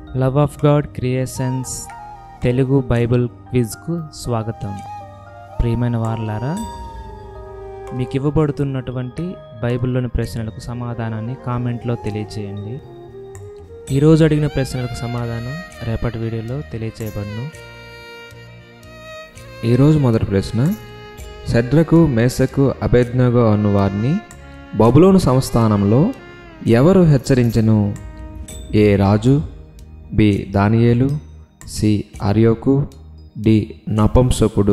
Love of God creations Telugu Bible క్విజ్కు స్వాగతం. ప్రియమైన వారలారా, మీకు ఇవ్వబడుతున్నటువంటి బైబిల్లోని ప్రశ్నలకు సమాధానాన్ని కామెంట్లో తెలియచేయండి. ఈరోజు అడిగిన ప్రశ్నలకు సమాధానం రేపటి వీడియోలో తెలియచేయబడును. ఈరోజు మొదటి ప్రశ్న, షద్రకు, మేషకు, అబేద్నెగో అను వారిని బబులోను సంస్థానంలో ఎవరు హెచ్చరించెను? ఏ రాజు, బి దానియేలు, సి అర్యోకు, డి నపుంసకుడు.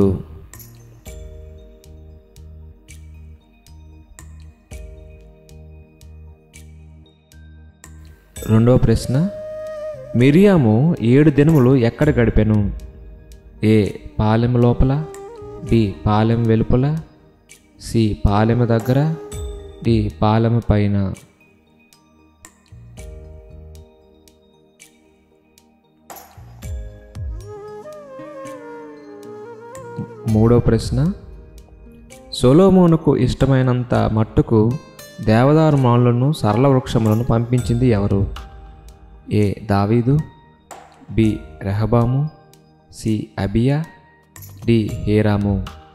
రెండవ ప్రశ్న, మిరియాము 7 దినములు ఎక్కడ గడిపెను? ఏ పాలెం లోపల, బి పాలెం వెలుపల, సి పాలెం దగ్గర, డి పాలెం పైన. మూడో ప్రశ్న, సొలొమోనుకు ఇష్టమైనంత మట్టుకు దేవదారు మానులను, సరళ వృక్షములను పంపించింది ఎవరు? ఏ దావీదు, బి రెహబాము, సి అబియా, డి హీరాము.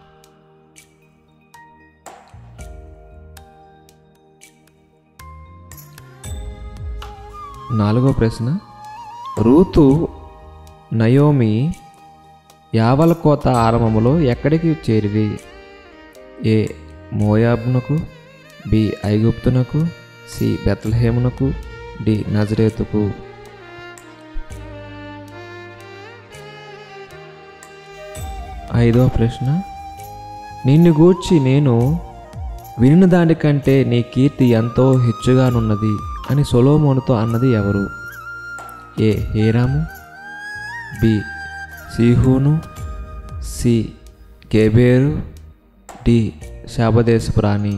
నాలుగో ప్రశ్న, రూతు నయోమి యావల కోత ఆరంభములో ఎక్కడికి చేరిరి? ఏ మోయాబునకు, బి ఐగుప్తునకు, సి బెత్లెహేమునకు, డి నజరేతుకు. ఐదవ ప్రశ్న, నిన్ను గూర్చి నేను వినిన దానికంటే నీ కీర్తి ఎంతో హెచ్చుగానున్నది అని సొలొమోనుతో అన్నది ఎవరు? ఏ హీరాము, బి సీహోను, సి గెబెరు, డి శాబదేశపు రాణి.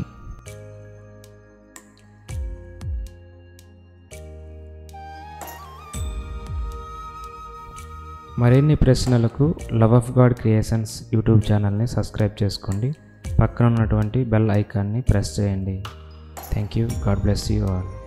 మరిన్ని ప్రశ్నలకు love of God creations YouTube ఛానల్ని సబ్స్క్రైబ్ చేసుకోండి. పక్కన ఉన్నటువంటి బెల్ ఐకాన్ని ప్రెస్ చేయండి. Thank you. God bless you all.